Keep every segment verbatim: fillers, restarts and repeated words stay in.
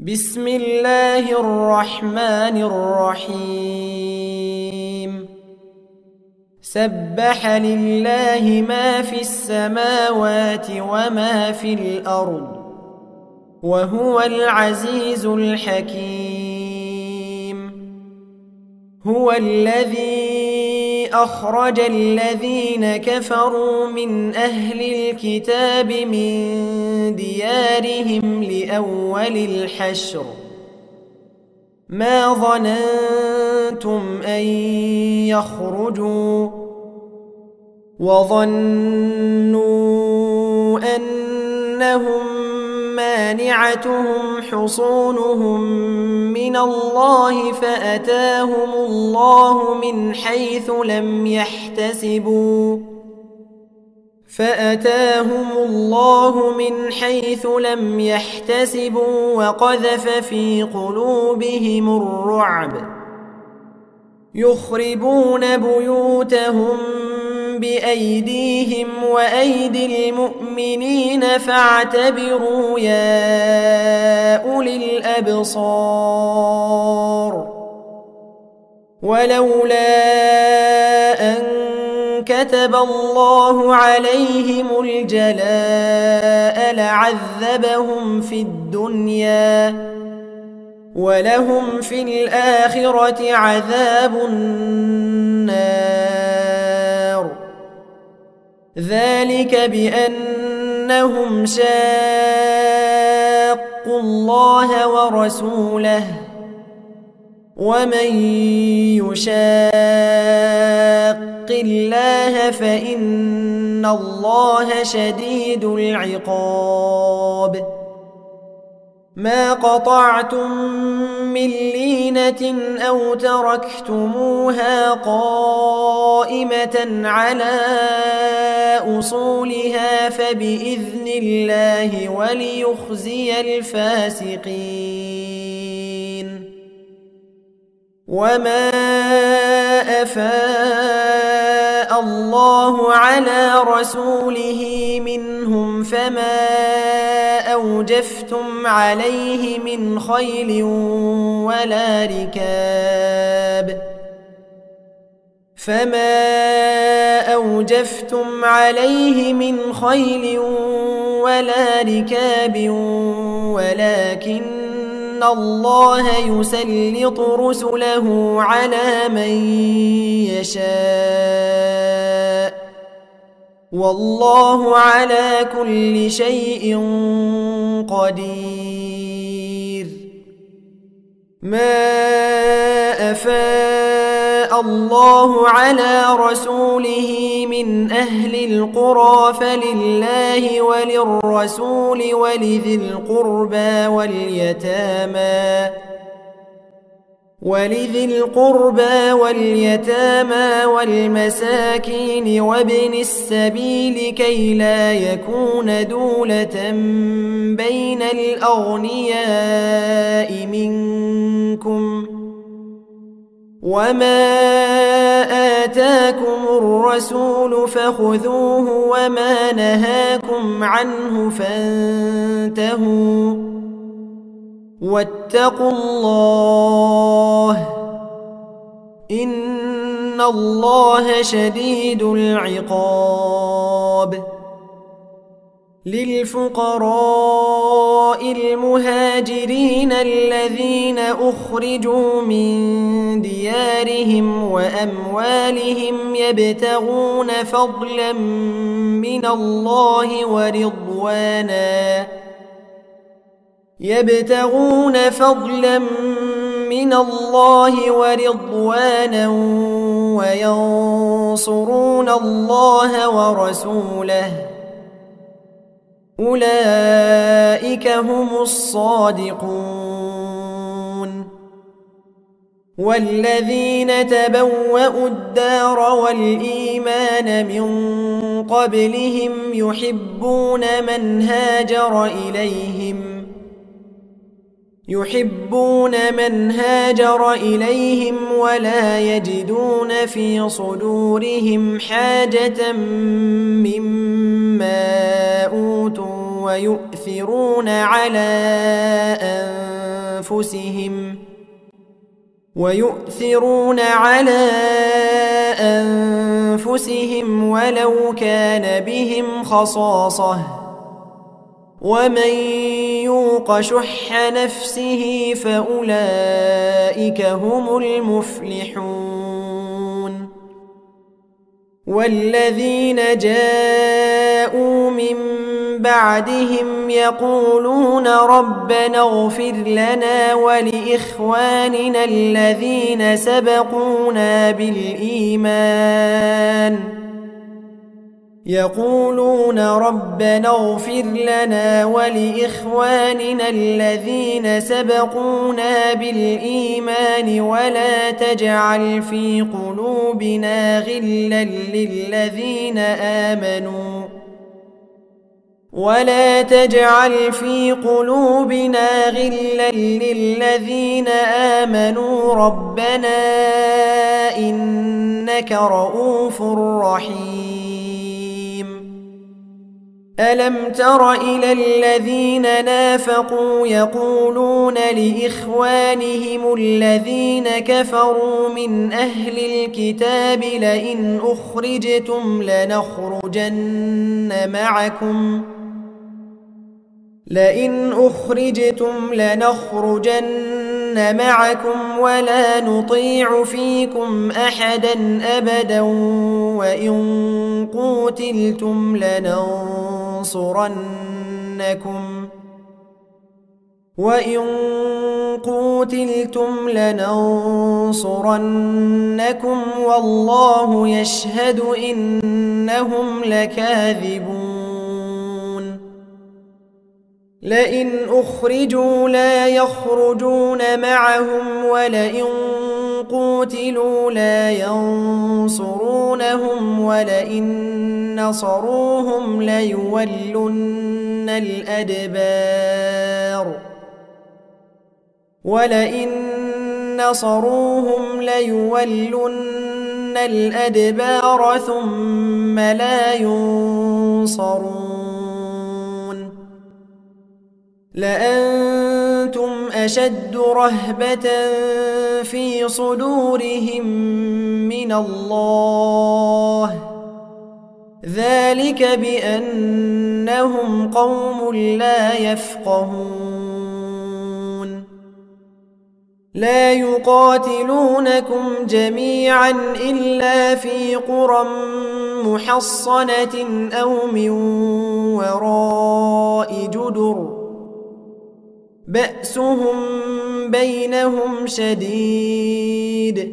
بسم الله الرحمن الرحيم سبح لله ما في السماوات وما في الأرض وهو العزيز الحكيم هو الذي أخرج الذين كفروا من أهل الكتاب من ديارهم لأول الحشر ما ظننتم أن يخرجوا وظنوا أنهم مانعتهم حصونهم من الله فأتاهم الله من حيث لم يحتسبوا فأتاهم الله من حيث لم يحتسبوا وقذف في قلوبهم الرعب يخربون بيوتهم بأيديهم وأيدي المؤمنين فاعتبروا يا أولي الأبصار ولولا أن كتب الله عليهم الجلاء لعذبهم في الدنيا ولهم في الآخرة عذاب النار ذلك بأنهم شاقوا الله ورسوله ومن يشاق الله فإن الله شديد العقاب ما قطعتم من لينة أو تركتموها قائمة على أصولها فبإذن الله وليخزي الفاسقين وما أفاء الله على رسوله منهم فما أوجفتم عليه من خيل ولا ركاب فما أوجفتم عليه من خيل ولا ركاب ولكن الله يسلط رسله على من يشاء والله على كل شيء قدير ما أفاء الله على رسوله من أهل القرى فلله وللرسول ولذي القربى واليتامى ولذي القربى واليتامى والمساكين وابن السبيل كي لا يكون دولة بين الأغنياء منكم وما آتاكم الرسول فخذوه وما نهاكم عنه فانتهوا واتقوا الله إن الله شديد العقاب للفقراء المهاجرين الذين أخرجوا من ديارهم وأموالهم يبتغون فضلا من الله ورضوانا يبتغون فضلا من الله ورضوانا وينصرون الله ورسوله أولئك هم الصادقون والذين تبوأوا الدار والإيمان من قبلهم يحبون من هاجر إليهم يحبون من هاجر إليهم ولا يجدون في صدورهم حاجة مما أوتوا ويؤثرون على أنفسهم ويؤثرون على أنفسهم ولو كان بهم خصاصة ومن يوق شح نفسه فأولئك هم المفلحون والذين جاءوا من بعدهم يقولون ربنا اغفر لنا ولإخواننا الذين سبقونا بالإيمان يقولون ربنا اغفر لنا ولإخواننا الذين سبقونا بالإيمان ولا تجعل في قلوبنا غلا للذين آمنوا ولا تجعل في قلوبنا غلا للذين آمنوا ربنا إنك رؤوف رحيم ألم تر إلى الذين نافقوا يقولون لإخوانهم الذين كفروا من أهل الكتاب لئن أخرجتم لنخرجن معكم لئن أخرجتم لنخرجن معكم ولا نطيع فيكم أحدا أبدا وإن قوتلتم لننصرنكم وإن قوتلتم لننصرنكم والله يشهد إنهم لكاذبون لئن أخرجوا لا يخرجون معهم ولئن قوتلوا لا ينصرونهم ولئن نصروهم ليولن الأدبار ولئن نصروهم ليولن الأدبار ثم لا ينصرون لأنتم أشد رهبة في صدورهم من الله ذلك بأنهم قوم لا يفقهون لا يقاتلونكم جميعا إلا في قرى محصنة أو من وراء جدر بأسهم بينهم شديد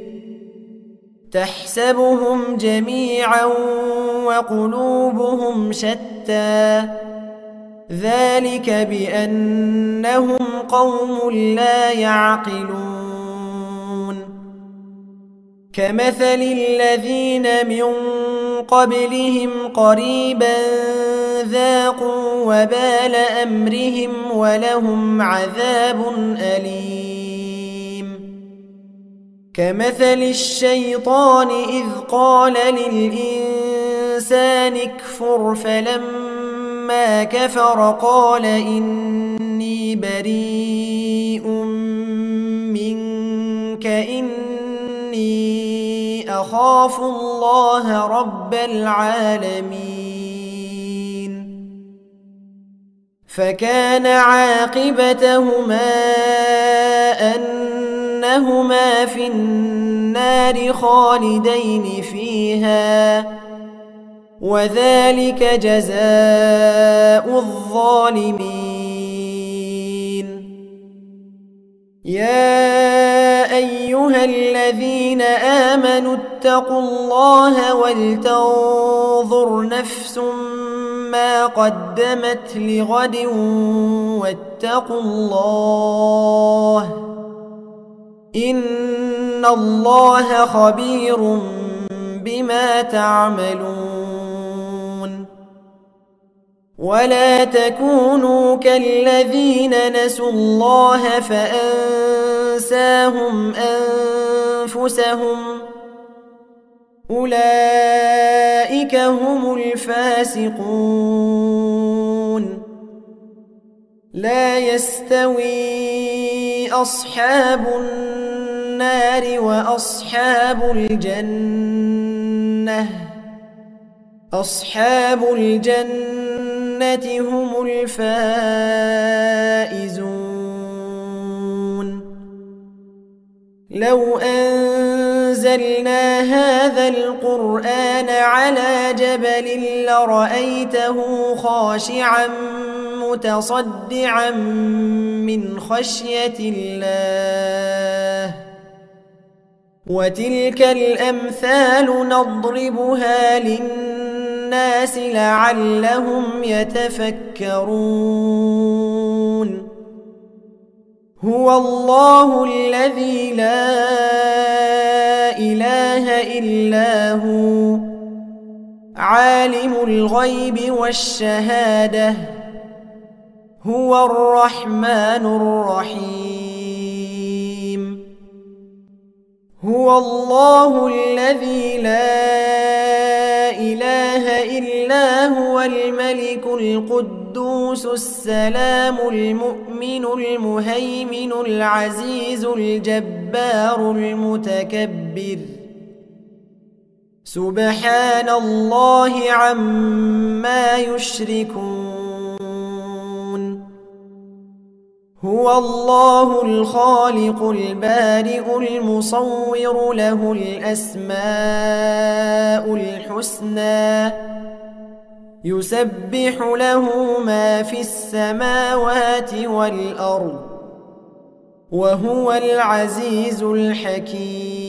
تحسبهم جميعا وقلوبهم شتى ذلك بأنهم قوم لا يعقلون كمثل الذين من قبلهم قريبا ذاقوا وبال أمرهم ولهم عذاب أليم كمثل الشيطان إذ قال للإنسان اكفر فلما كفر قال إني بريء منك إني أخاف الله رب العالمين فكان عاقبتهما أنهما في النار خالدين فيها وذلك جزاء الظالمين يا أيها الذين آمنوا اتقوا الله ولتنظر نفس ما قدمت لغد واتقوا الله إن الله خبير بما تعملون ولا تكونوا كالذين نسوا الله فأنساهم أنفسهم أولئك هم الفاسقون لا يستوي أصحاب النار وأصحاب الجنة أصحاب الجنة هم الفائزون لو أنزلنا هذا القرآن على جبل لرأيته خاشعا متصدعا من خشية الله وتلك الأمثال نضربها للناس لعلهم يتفكرون هو الله الذي لا إله إلا هو عالم الغيب والشهادة هو الرحمن الرحيم هو الله الذي لا إله إلا هو الملك القدوس السلام المؤمن المهيمن العزيز الجبار المتكبر سبحان الله عما يشركون هو الله الخالق البارئ المصور له الأسماء الحسنى يسبح له ما في السماوات والأرض وهو العزيز الحكيم